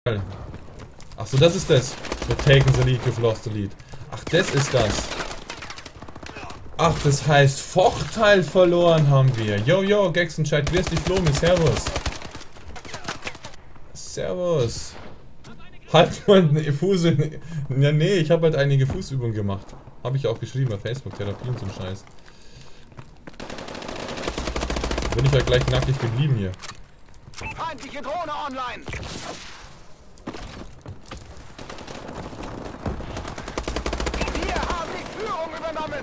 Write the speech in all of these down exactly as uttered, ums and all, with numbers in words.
Achso, das ist das. You've taken the lead, you've lost the lead. Ach, das ist das. Ach, das heißt, Vorteil verloren haben wir. Yo, yo, Gaxen Chat, grüß dich, Flomi, servus. Servus. Halt mal eine Fuß. Ja, nee, ich habe halt einige Fußübungen gemacht. Habe ich auch geschrieben bei Facebook, Therapie und so ein Scheiß. Bin ich halt gleich nackig geblieben hier. Feindliche Drohne online. Wir haben die Führung übernommen.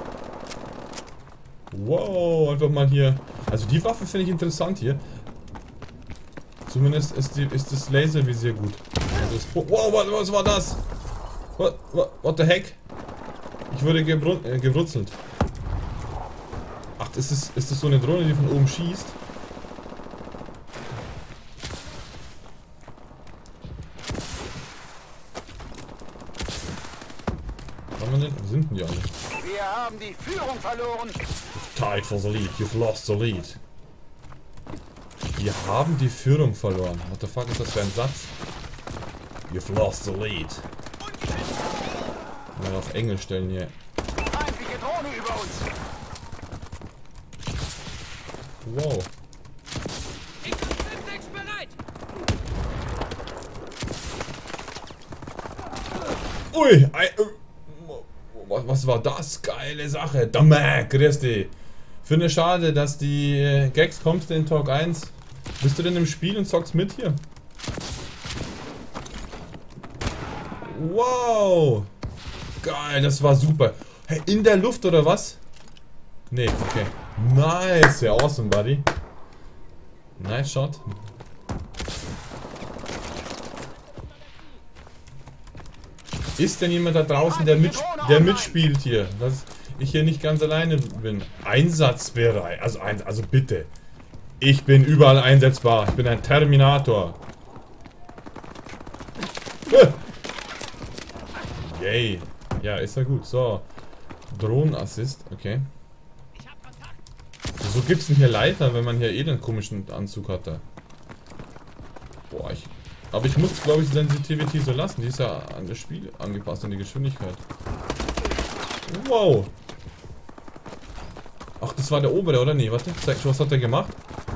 Wow, einfach mal hier. Also die Waffe finde ich interessant hier. Zumindest ist, die, ist das Laservisier gut. Also das, wow, was, was war das? What, what, what the heck? Ich wurde gebrun, äh, gewurzelt. Ach, ist das, ist das so eine Drohne, die von oben schießt? Wo sind denn die alle? Wir haben die Führung verloren. Tied for the lead, you've lost the lead. Wir haben die Führung verloren. What the fuck ist das für ein Satz? You've lost the lead. Mal auf Englisch stellen hier. Feindliche Drohne über uns. Wow. Ui, ei, äh, was, was war das? Geile Sache. Damme, grüß dich. Finde schade, dass die äh, Gags kommt in Talk eins. Bist du denn im Spiel und zockst mit hier? Wow. Geil, das war super. Hey, in der Luft oder was? Nee, okay. Nice, ja, awesome, buddy. Nice shot. Ist denn jemand da draußen, der, mit, der mitspielt hier? Dass ich hier nicht ganz alleine bin. Einsatzbereit. Also, also bitte. Ich bin überall einsetzbar. Ich bin ein Terminator. Yay. Ja, ist ja gut. So. Drohnenassist. Okay. Wieso gibt's denn hier Leiter, wenn man hier eh den komischen Anzug hat da? Boah, ich... Aber ich muss, glaube ich, die Sensitivity so lassen. Die ist ja an das Spiel angepasst, an die Geschwindigkeit. Wow. Ach, das war der obere, oder? Nee, warte. Was hat der gemacht?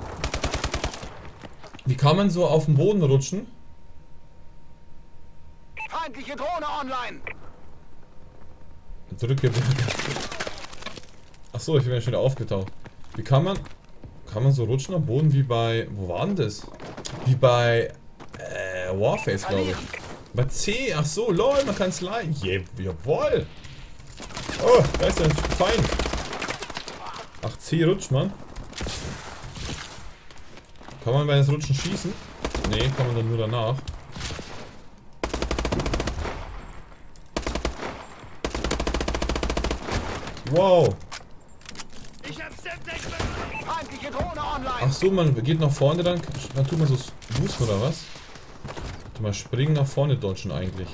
Wie kann man so auf den Boden rutschen? Feindliche Drohne online. Drücke. Achso, ich bin ja schon wieder aufgetaucht. Wie kann man... Kann man so rutschen am Boden wie bei... Wo war denn das? Wie bei... Äh, Warface, glaube ich. Bei C, ach so, lol, man kann sliden. Je, jawohl. Oh, da ist ein Feind. Ach, C rutscht man. Kann man bei das Rutschen schießen? Nee, kann man dann nur danach. Wow. Feindliche Drohne online. Ach so, man geht nach vorne, dann, dann tut man so boosten oder was? Tut man springen nach vorne dodgen eigentlich.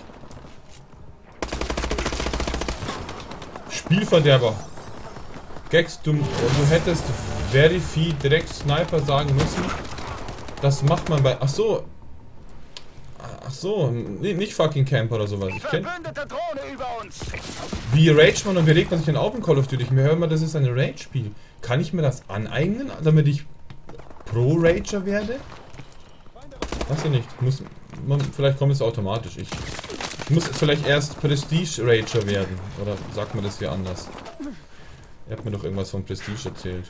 Spielverderber. Gags, du, du hättest very viel direkt Sniper sagen müssen. Das macht man bei... Ach so. Ach so, nee, nicht fucking Camper oder sowas. Ich kenn... Drohne über uns. Wie rage man und wie regt man sich in auf in Call of Duty? Ich mir höre mal, das ist ein Rage-Spiel. Kann ich mir das aneignen, damit ich Pro-Rager werde? Weiß ich nicht. Muss, man, vielleicht kommt es automatisch. Ich, ich muss vielleicht erst Prestige-Rager werden. Oder sagt man das hier anders? Ihr habt mir doch irgendwas von Prestige erzählt.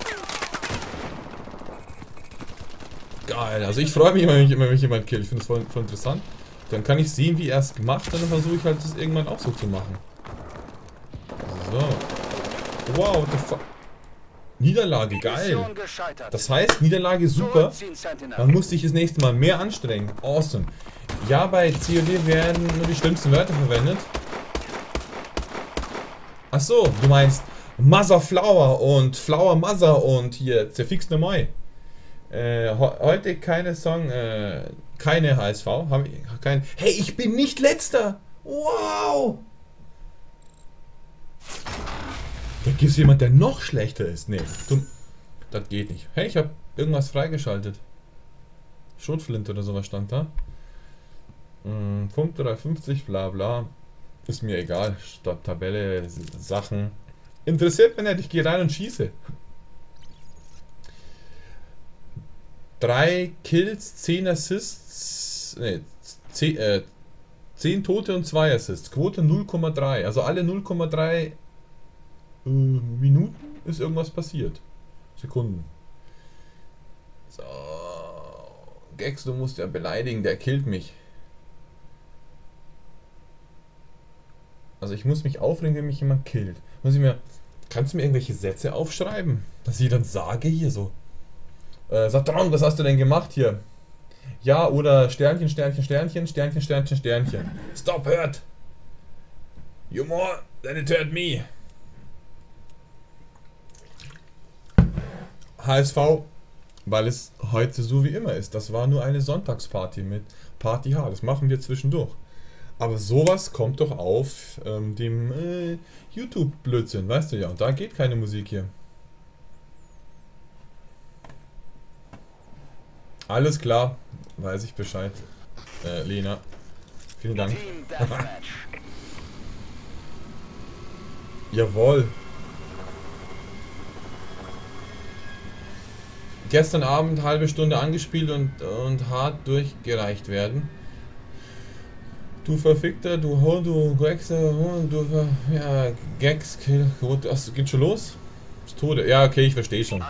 Geil. Also ich freue mich immer, wenn mich jemand killt. Ich finde es voll, voll interessant. Dann kann ich sehen, wie er es gemacht hat. Dann versuche ich halt das irgendwann auch so zu machen. So. Wow, what the fuck. Niederlage, geil. Das heißt, Niederlage super. Man muss sich das nächste Mal mehr anstrengen. Awesome. Ja, bei C O D werden nur die schlimmsten Wörter verwendet. Ach so, du meinst Mother Flower und Flower Mother und hier zerfix ne Moi. Äh, heute keine Song, äh, keine H S V. Hab ich, kein, hey, ich bin nicht letzter. Wow. Da gibt es jemand, der noch schlechter ist. Nee, du, das geht nicht. Hey, ich habe irgendwas freigeschaltet. Schrotflinte oder sowas stand da. Hm, Punkt dreihundertfünfzig, bla bla. Ist mir egal. Statt Tabelle, Sachen. Interessiert mich nicht, ich gehe rein und schieße. Drei Kills, zehn Assists. Ne, zehn, äh, zehn Tote und zwei Assists. Quote null Komma drei. Also alle null Komma drei äh, Minuten ist irgendwas passiert. Sekunden. So. Gex, du musst ja beleidigen, der killt mich. Also ich muss mich aufregen, wenn mich jemand killt. Muss ich mir. Kannst du mir irgendwelche Sätze aufschreiben? Dass ich dann sage hier so. Äh, Satron, was hast du denn gemacht hier? Ja, oder Sternchen, Sternchen, Sternchen, Sternchen, Sternchen, Sternchen. Stop hurt! You more than it hurt me. H S V, weil es heute so wie immer ist. Das war nur eine Sonntagsparty mit Party H. Das machen wir zwischendurch. Aber sowas kommt doch auf ähm, dem äh, YouTube-Blödsinn, weißt du ja. Und da geht keine Musik hier. Alles klar, weiß ich Bescheid. Äh, Lena, vielen Dank. Jawohl. Gestern Abend halbe Stunde angespielt und, und hart durchgereicht werden. Du Verfickter, du Ho, du Gexer, du Ver... Ja, Gex, Kill, was, geht schon los? Das Tode. Ja, okay, ich verstehe schon.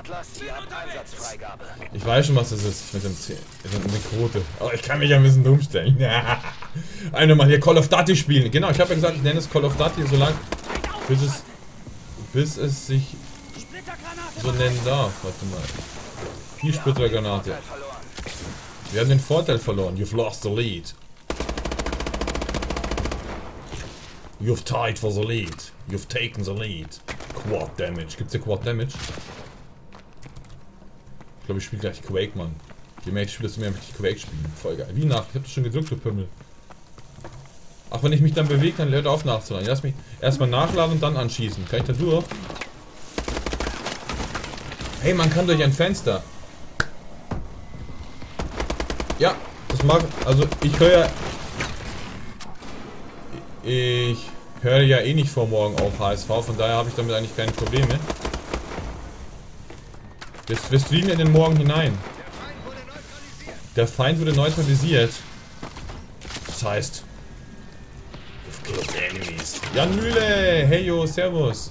Ich weiß schon, was das ist mit dem C, mit der Quote. Aber ich kann mich ja ein bisschen dumm stellen. Einmal mal hier Call of Duty spielen. Genau, ich habe ja gesagt, ich nenne es Call of Duty so lange, bis es, bis es sich so nennen darf. Warte mal. Die Splittergranate. Wir haben den Vorteil verloren. You've lost the lead. You've tied for the lead. You've taken the lead. Quad Damage. Gibt's hier Quad Damage? Ich glaube, ich spiele gleich Quake, Mann. Je mehr ich spiele, desto mehr möchte ich Quake spielen. Voll geil. Wie nach? Ich hab das schon gedrückt, du Pimmel. Ach, wenn ich mich dann bewege, dann hört auf nachzuladen. Lass mich erstmal nachladen und dann anschießen. Kann ich da durch? Hey, man kann durch ein Fenster. Ja, das mag. Also, ich höre ja. Ich höre ja eh nicht vor morgen auf H S V, von daher habe ich damit eigentlich keine Probleme. Wir, wir streamen in den Morgen hinein. Der Feind wurde neutralisiert. Das heißt. You've killed the enemies. Jan Mühle! Hey yo, servus!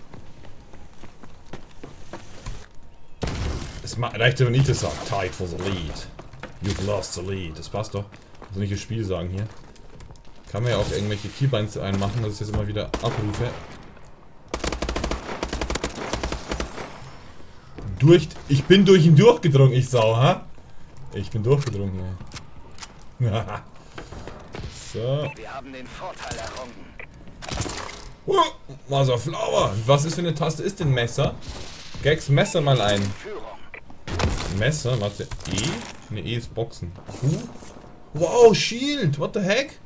Es reicht, wenn ich das sage. Tied for the lead. You've lost the lead. Das passt doch. Also nicht das Spiel sagen hier. Kann man ja auch irgendwelche Keybinds einmachen, dass ich das immer wieder abrufe. Durch. Ich bin durch ihn durchgedrungen, ich Sau, ha? Ich bin durchgedrungen hier. So. Wir haben den Vorteil errungen. Oh, Mother Flower. Was ist für eine Taste? Ist denn Messer? Gex, Messer mal ein. Messer, warte. E? Ne, E ist Boxen. Q? Wow, Shield. What the heck?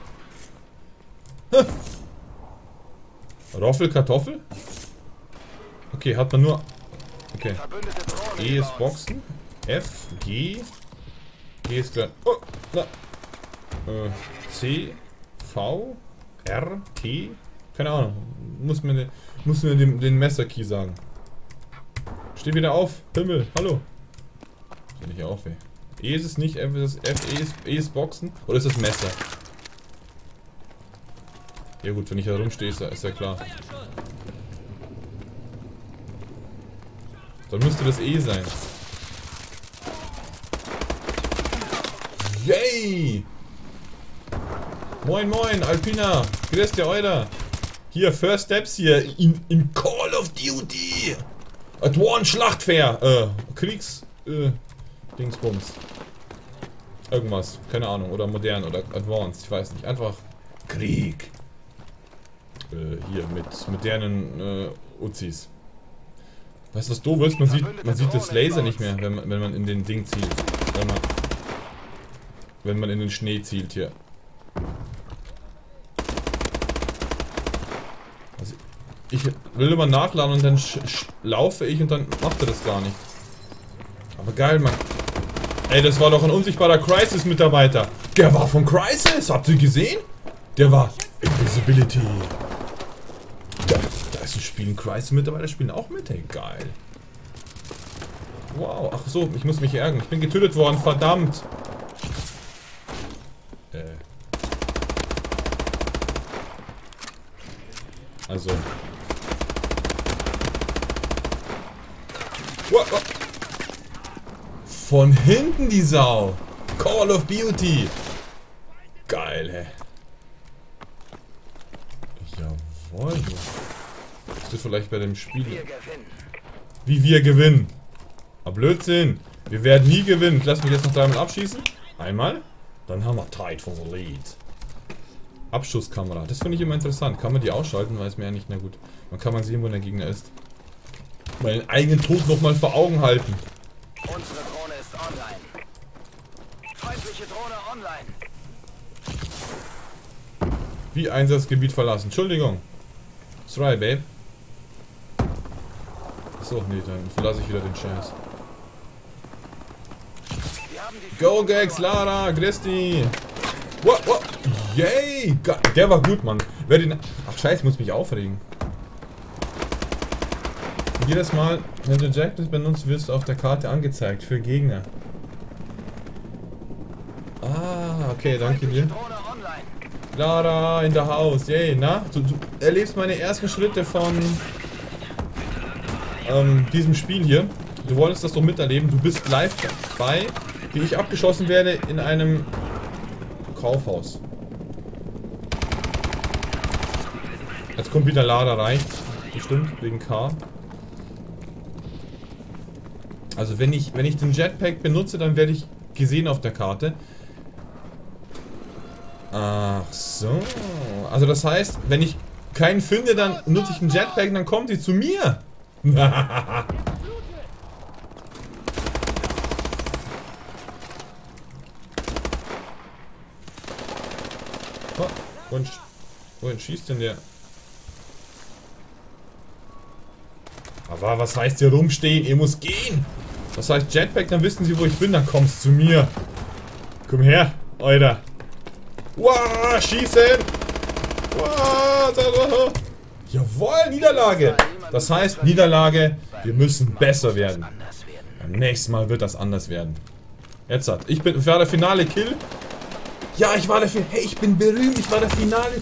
Roffel, Kartoffel? Okay, hat man nur... Okay. E ist Boxen. F, G. G ist gleich... Oh, na. Äh, C, V, R, T. Keine Ahnung. Muss mir, ne, muss mir den, den Messer-Key sagen. Steh wieder auf. Himmel, hallo. Steh nicht auf, ey. E ist es nicht, F ist es F, E ist, E ist Boxen. Oder ist das Messer? Ja gut, wenn ich da rumstehe, ist, ist ja klar. Dann müsste das E sein. Yay! Moin moin, Alpina! Grüß dir, Euler! Hier, First Steps hier in, in Call of Duty! Advanced Schlachtfair! Äh, Kriegs... Äh, Dingsbums. Irgendwas, keine Ahnung, oder modern oder advanced, ich weiß nicht. Einfach Krieg. Äh, hier mit modernen äh, Uzis. Weißt du, was doof ist? Man sieht, man sieht das Laser nicht mehr, wenn man, wenn man in den Ding zielt. Wenn man, wenn man in den Schnee zielt hier. Also ich will immer nachladen und dann sch sch laufe ich und dann macht er das gar nicht. Aber geil, Mann. Ey, das war doch ein unsichtbarer Crisis-Mitarbeiter. Der war von Crysis, habt ihr gesehen? Der war Invisibility. Da, da ist ein Spiel in Crysis mittlerweile, spielen auch mit, ey, geil. Wow, ach so, ich muss mich ärgern. Ich bin getötet worden, verdammt. Äh. Also. Wow, wow. Von hinten die Sau. Call of Duty. Geil, hä. Jawohl. Ist das vielleicht bei dem Spiel... Wie wir gewinnen. Aber Blödsinn. Wir werden nie gewinnen. Lass mich jetzt noch dreimal abschießen. Einmal. Dann haben wir Tied for the Lead. Abschusskamera. Das finde ich immer interessant. Kann man die ausschalten? Weiß mir ja nicht. Na gut. Dann kann man sehen, wo der Gegner ist. Mal den eigenen Tod nochmal vor Augen halten. Unsere Drohne ist online. Feindliche Drohne online. Wie Einsatzgebiet verlassen. Entschuldigung. Sorry, Babe. So, nee, dann verlasse ich wieder den Scheiß. Go, Gags, Lara, Christi. Wow, wow. Yay. Der war gut, Mann. Wer den... Ach, scheiße, ich muss mich aufregen. Jedes Mal, wenn du Jackpot benutzt, wirst du auf der Karte angezeigt für Gegner. Ah, okay, danke dir. Lara in der Haus, yay, na? Du, du erlebst meine ersten Schritte von ähm, diesem Spiel hier. Du wolltest das doch miterleben. Du bist live dabei, wie ich abgeschossen werde in einem Kaufhaus. Jetzt kommt wieder Lara rein. Bestimmt, wegen K. Also wenn ich, wenn ich den Jetpack benutze, dann werde ich gesehen auf der Karte. Ach so. Also das heißt, wenn ich keinen finde, dann nutze ich einen Jetpack und dann kommt sie zu mir. Oh, wohin, wohin schießt denn der? Aber was heißt hier rumstehen? Ihr müsst gehen. Das heißt Jetpack, dann wissen sie, wo ich bin, dann kommst du zu mir. Komm her, Alter. Wow, schießen! Wow, da, da. Jawohl, Niederlage! Das heißt, Niederlage, wir müssen besser werden. Beim nächsten Mal wird das anders werden. Jetzt hat. Ich bin, ich war der finale Kill. Ja, ich war der Finale. Hey, ich bin berühmt, ich war der finale.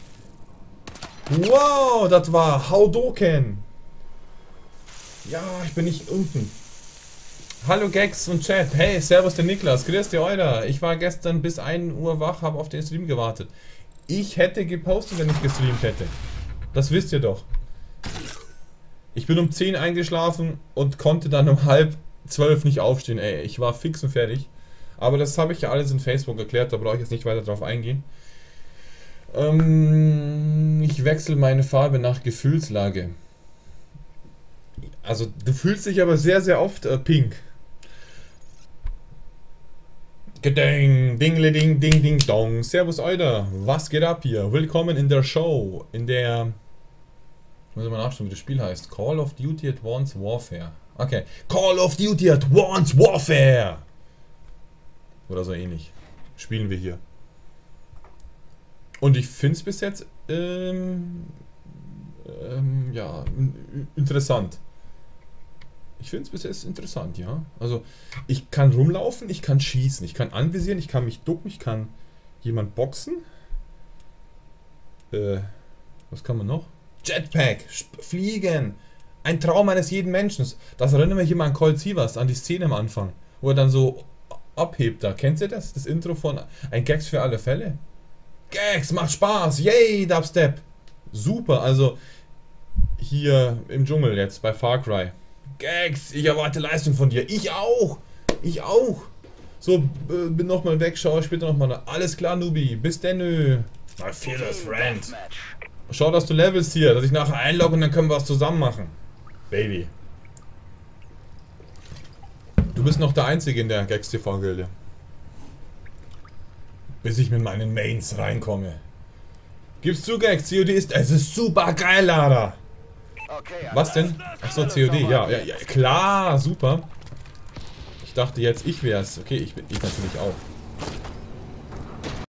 Wow, das war Haudoken. Ja, ich bin nicht unten. Hallo Gags und Chat. Hey, servus der Niklas. Grüß dich, Alter. Ich war gestern bis ein Uhr wach, habe auf den Stream gewartet. Ich hätte gepostet, wenn ich gestreamt hätte. Das wisst ihr doch. Ich bin um zehn eingeschlafen und konnte dann um halb zwölf nicht aufstehen. Ey, ich war fix und fertig. Aber das habe ich ja alles in Facebook erklärt, da brauche ich jetzt nicht weiter drauf eingehen. Ähm, ich wechsle meine Farbe nach Gefühlslage. Also, du fühlst dich aber sehr, sehr oft äh, pink. Geding, dingle ding, ding, ding, dong. Servus, Alter. Was geht ab hier? Willkommen in der Show. In der... Ich muss mal nachschauen, wie das Spiel heißt. Call of Duty Advanced Warfare. Okay. Call of Duty Advanced Warfare. Oder so ähnlich. Spielen wir hier. Und ich finde es bis jetzt... Ähm, ähm, ja, interessant. Ich finde es bis jetzt interessant, ja. Also, ich kann rumlaufen, ich kann schießen, ich kann anvisieren, ich kann mich ducken, ich kann jemand boxen. Äh, was kann man noch? Jetpack, fliegen. Ein Traum eines jeden Menschen. Das erinnert mich immer an Colt Sievers, an die Szene am Anfang, wo er dann so abhebt da. Kennt ihr das? Das Intro von Ein Gags für alle Fälle? Gags, macht Spaß, yay, Dubstep. Super, also hier im Dschungel jetzt bei Far Cry. Gags, ich erwarte Leistung von dir. Ich auch. Ich auch. So, äh, bin nochmal weg, schau später nochmal nach. Alles klar, Nubi. Bis denn. My fearless friend. Schau, dass du levelst hier, dass ich nachher einlogge und dann können wir was zusammen machen. Baby. Du bist noch der Einzige in der Gags T V-Gilde. Bis ich mit meinen Mains reinkomme. Gib's zu, Gags, C O D ist... Es ist super geil, Lara. Was denn? Achso, C O D, ja, ja, ja, klar, super. Ich dachte jetzt, ich wär's. Okay, ich bin ich natürlich auch.